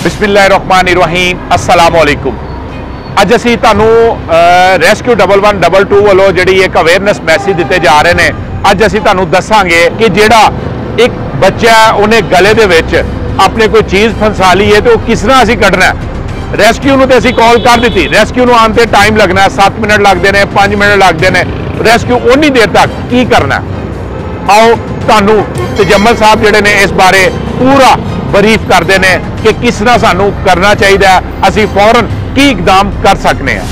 बिस्मिल्लाहिर्रहमानिर्रहीम अस्सलाम वालेकुम। अज असी तुहानू रेस्क्यू 1122 वालों जिहड़ी एक अवेयरनेस मैसेज दिते जा रहे हैं। अज असी तुहानू दसांगे कि जिहड़ा एक बच्चा उन्हें गले दे विच अपने कोई चीज़ फंसा ली है तो किस तरह असी कढ़ना है। रेस्क्यू नूं ते असी कॉल कर दी, रेस्क्यू नूं आने टाइम लगना, 7 मिनट लगते हैं, 5 मिनट लगते हैं। रेस्क्यू उन्नी देर तक की करना। आओ तुहानू तजम्मल साहब जिहड़े ने इस बारे पूरा बरीफ करते हैं कि किस तरह सानू करना चाहिए, असी फौरन की इकदाम कर सकते हैं।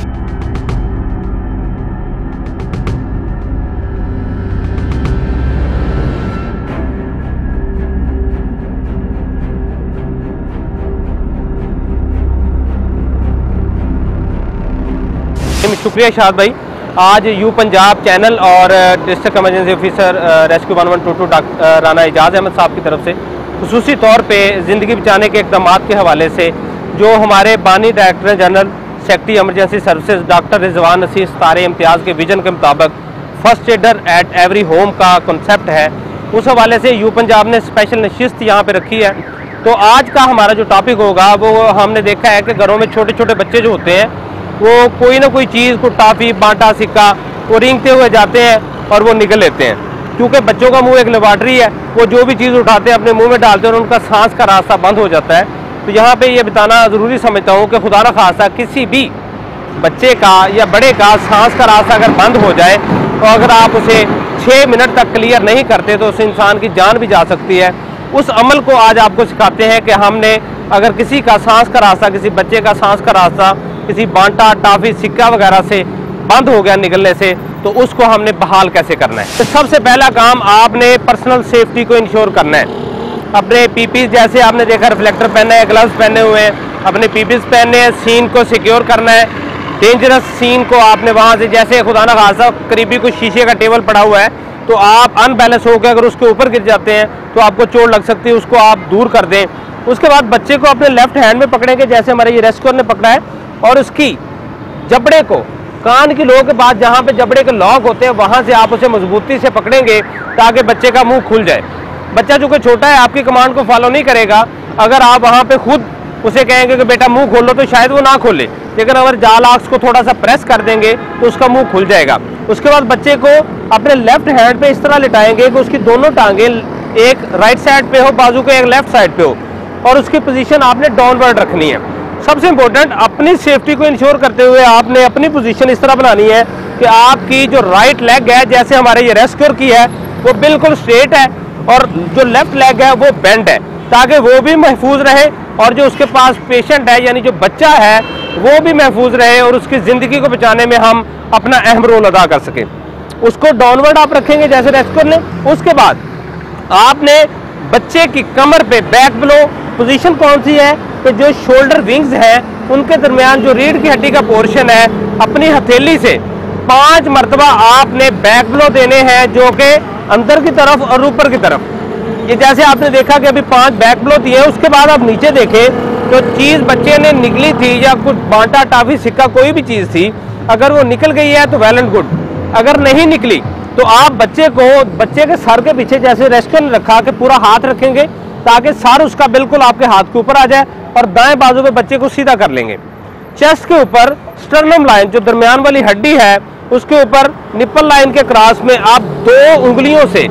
शुक्रिया शाद भाई। आज यू पंजाब चैनल और district emergency officer rescue 1122 Rana Ejaz Ahmad sahab की तरफ से खुसूसी तौर पे ज़िंदगी बचाने के इक़दाम के हवाले से जो हमारे बानी director general secretary emergency services doctor Rizwan Naseer तारे इम्तियाज़ के विजन के मुताबिक first aid at every home का कॉन्सेप्ट है, उस हवाले से यू पंजाब ने स्पेशल नशिस्त यहाँ पे रखी है। तो आज का हमारा जो टॉपिक होगा वो हमने देखा है कि घरों में छोटे छोटे बच्चे जो होते हैं वो कोई ना कोई चीज़ को टाफ़ी बांटा सिक्का वो रेंगते हुए जाते हैं और वो निकल लेते हैं। क्योंकि बच्चों का मुंह एक लेबॉर्ट्री है, वो जो भी चीज़ उठाते हैं अपने मुंह में डालते हैं और उनका सांस का रास्ता बंद हो जाता है। तो यहाँ पे ये बताना ज़रूरी समझता हूँ कि खुदा न खासा किसी भी बच्चे का या बड़े का सांस का रास्ता अगर बंद हो जाए तो अगर आप उसे 6 मिनट तक क्लियर नहीं करते तो उस इंसान की जान भी जा सकती है। उस अमल को आज आपको सिखाते हैं कि हमने अगर किसी का सांस का रास्ता, किसी बच्चे का सांस का रास्ता किसी बांटा टाफी सिक्का वगैरह से बंद हो गया निकलने से, तो उसको हमने बहाल कैसे करना है। तो सबसे पहला काम आपने पर्सनल सेफ्टी को इंश्योर करना है। अपने पीपीज जैसे आपने देखा रिफ्लेक्टर पहना है, ग्लव्स पहने हुए हैं, अपने पीपीज पहने हैं, सीन को सिक्योर करना है। डेंजरस सीन को आपने वहाँ से जैसे खुदा न खासा करीबी कोई शीशे का टेबल पड़ा हुआ है तो आप अनबैलेंस होकर अगर उसके ऊपर गिर जाते हैं तो आपको चोट लग सकती है, उसको आप दूर कर दें। उसके बाद बच्चे को अपने लेफ्ट हैंड में पकड़ेंगे जैसे हमारे ये रेस्क्यूअर ने पकड़ा है, और उसकी जबड़े को कान की लो के बाद जहाँ पे जबड़े के लॉक होते हैं वहाँ से आप उसे मजबूती से पकड़ेंगे ताकि बच्चे का मुंह खुल जाए। बच्चा चूँकि छोटा है आपकी कमांड को फॉलो नहीं करेगा, अगर आप वहाँ पे खुद उसे कहेंगे कि बेटा मुंह खोलो तो शायद वो ना खोले, लेकिन अगर जाल आक्स को थोड़ा सा प्रेस कर देंगे तो उसका मुंह खुल जाएगा। उसके बाद बच्चे को अपने लेफ्ट हैंड पे इस तरह लिटाएंगे कि उसकी दोनों टांगें एक राइट साइड पे हो, बाजू के एक लेफ्ट साइड पे हो, और उसकी पोजीशन आपने डाउनवर्ड रखनी है। सबसे इंपॉर्टेंट अपनी सेफ्टी को इंश्योर करते हुए आपने अपनी पोजीशन इस तरह बनानी है कि आपकी जो राइट लेग है जैसे हमारे ये रेस्क्यूअर की है वो बिल्कुल स्ट्रेट है और जो लेफ्ट लेग है वो बेंड है, ताकि वो भी महफूज रहे और जो उसके पास पेशेंट है यानी जो बच्चा है वो भी महफूज रहे और उसकी ज़िंदगी को बचाने में हम अपना अहम रोल अदा कर सकें। उसको डाउनवर्ड आप रखेंगे जैसे रेस्क्यूअर ने। उसके बाद आपने बच्चे की कमर पे बैक ब्लो पोजीशन कौन सी है कि जो शोल्डर विंग्स हैं उनके दरमियान जो रीढ़ की हड्डी का पोर्शन है अपनी हथेली से 5 मरतबा आपने बैक ब्लो देने हैं, जो कि अंदर की तरफ और ऊपर की तरफ। ये जैसे आपने देखा कि अभी 5 बैक ब्लो दिए। उसके बाद आप नीचे देखें जो चीज़ बच्चे ने निकली थी या कुछ बांटा टाफी सिक्का कोई भी चीज़ थी, अगर वो निकल गई है तो वेल एंड गुड, अगर नहीं निकली तो आप बच्चे के सर के पीछे जैसे रेस्क्यूअर ने रखा के पूरा हाथ रखेंगे ताकि सर उसका बिल्कुल आपके हाथ के ऊपर आ जाए और दाएं बाजू पे बच्चे को सीधा कर लेंगे। चेस्ट के ऊपर स्टर्नम लाइन जो दरमियान वाली हड्डी है उसके ऊपर निप्पल लाइन के क्रॉस में आप 2 उंगलियों से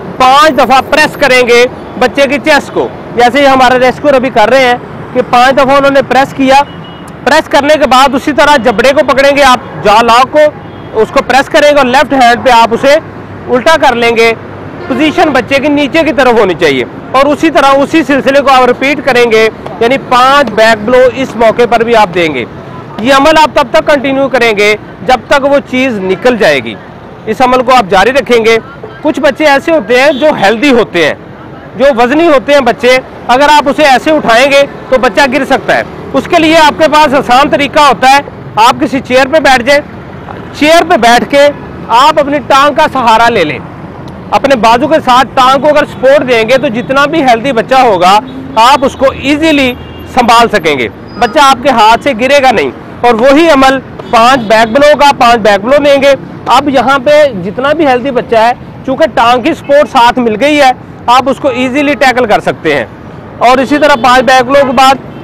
5 दफ़ा प्रेस करेंगे बच्चे की चेस्ट को, जैसे ही हमारे रेस्क्यूअर अभी कर रहे हैं कि 5 दफ़ा उन्होंने प्रेस किया। प्रेस करने के बाद उसी तरह जबड़े को पकड़ेंगे आप, जॉ लॉक को उसको प्रेस करेंगे और लेफ्ट हैंड पे आप उसे उल्टा कर लेंगे। पोजीशन बच्चे की नीचे की तरफ होनी चाहिए और उसी तरह उसी सिलसिले को आप रिपीट करेंगे, यानी 5 बैक ब्लो इस मौके पर भी आप देंगे। ये अमल आप तब तक कंटिन्यू करेंगे जब तक वो चीज़ निकल जाएगी। इस अमल को आप जारी रखेंगे। कुछ बच्चे ऐसे होते हैं जो हेल्दी होते हैं, जो वजनी होते हैं बच्चे, अगर आप उसे ऐसे उठाएंगे तो बच्चा गिर सकता है। उसके लिए आपके पास आसान तरीका होता है, आप किसी चेयर पे बैठ जाए, चेयर पे बैठ के आप अपनी टांग का सहारा ले लें, अपने बाजू के साथ टांग को अगर सपोर्ट देंगे तो जितना भी हेल्दी बच्चा होगा आप उसको इजीली संभाल सकेंगे, बच्चा आपके हाथ से गिरेगा नहीं। और वही अमल 5 बैक ब्लो का 5 बैक ब्लो देंगे। अब यहाँ पे जितना भी हेल्दी बच्चा है, चूँकि टांग की सपोर्ट साथ मिल गई है, आप उसको इजीली टैकल कर सकते हैं। और इसी तरह 5 बैक ब्लो के बाद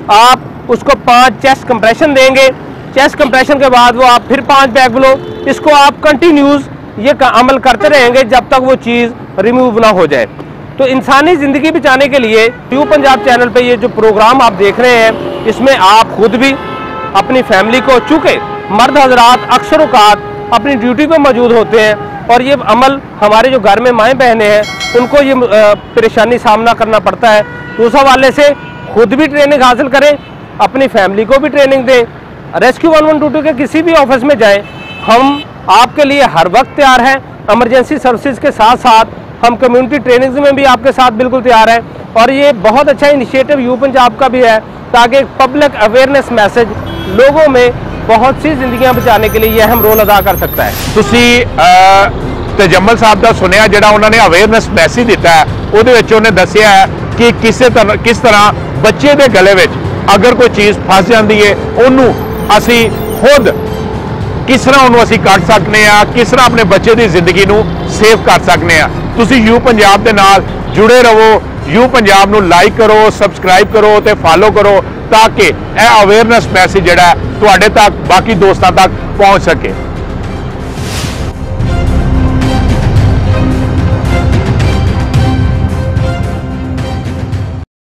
आप उसको 5 चेस्ट कंप्रेशन देंगे। चेस्ट कंप्रेशन के बाद वो आप फिर 5 बैक ब्लो, इसको आप कंटिन्यूस ये अमल करते रहेंगे जब तक वो चीज़ रिमूव ना हो जाए। तो इंसानी ज़िंदगी बचाने के लिए यू पंजाब चैनल पे ये जो प्रोग्राम आप देख रहे हैं, इसमें आप खुद भी अपनी फैमिली को, चूँकि मर्द हजरात अक्सर औकात अपनी ड्यूटी पे मौजूद होते हैं और ये अमल हमारे जो घर में माएँ बहनें हैं उनको ये परेशानी सामना करना पड़ता है, तो उस हवाले से खुद भी ट्रेनिंग हासिल करें, अपनी फैमिली को भी ट्रेनिंग दें। रेस्क्यू 1122 के किसी भी ऑफिस में जाएं, हम आपके लिए हर वक्त तैयार हैं। इमरजेंसी सर्विसेज के साथ साथ हम कम्युनिटी ट्रेनिंग्स में भी आपके साथ बिल्कुल तैयार हैं। और ये बहुत अच्छा इनिशिएटिव यू पंजाब का भी है, ताकि पब्लिक अवेयरनेस मैसेज लोगों में बहुत सी जिंदगियां बचाने के लिए ये अहम रोल अदा कर सकता है। ਤੁਸੀਂ ਤਜਮਲ ਸਾਹਿਬ ਦਾ ਸੁਣਿਆ, ਜਿਹੜਾ ਉਹਨਾਂ ਨੇ ਅਵੇਅਰਨੈਸ ਮੈਸੇਜ ਦਿੱਤਾ ਹੈ, ਉਹਦੇ ਵਿੱਚ ਉਹਨੇ ਦੱਸਿਆ ਹੈ ਕਿ ਕਿਸ ਤਰ੍ਹਾਂ ਬੱਚੇ ਦੇ ਗਲੇ ਵਿੱਚ ਅਗਰ ਕੋਈ ਚੀਜ਼ ਫਸ ਜਾਂਦੀ ਹੈ, ਉਹਨੂੰ ਅਸੀਂ ਖੁਦ ਕਿਸ ਤਰ੍ਹਾਂ ਉਹਨੂੰ ਅਸੀਂ ਕੱਢ ਸਕਨੇ ਆ, ਕਿਸ ਤਰ੍ਹਾਂ ਆਪਣੇ ਬੱਚੇ ਦੀ ਜ਼ਿੰਦਗੀ ਨੂੰ ਸੇਵ ਕਰ ਸਕਨੇ ਆ। ਤੁਸੀਂ ਯੂ ਪੰਜਾਬ ਦੇ ਨਾਲ ਜੁੜੇ ਰਹੋ, ਯੂ ਪੰਜਾਬ ਨੂੰ ਲਾਈਕ ਕਰੋ, ਸਬਸਕ੍ਰਾਈਬ ਕਰੋ ਤੇ ਫਾਲੋ ਕਰੋ, ਤਾਂ ਕਿ ਇਹ ਅਵੇਅਰਨੈਸ ਮੈਸੇਜ ਜਿਹੜਾ ਤੁਹਾਡੇ ਤੱਕ, ਬਾਕੀ ਦੋਸਤਾਂ ਤੱਕ ਪਹੁੰਚ ਸਕੇ।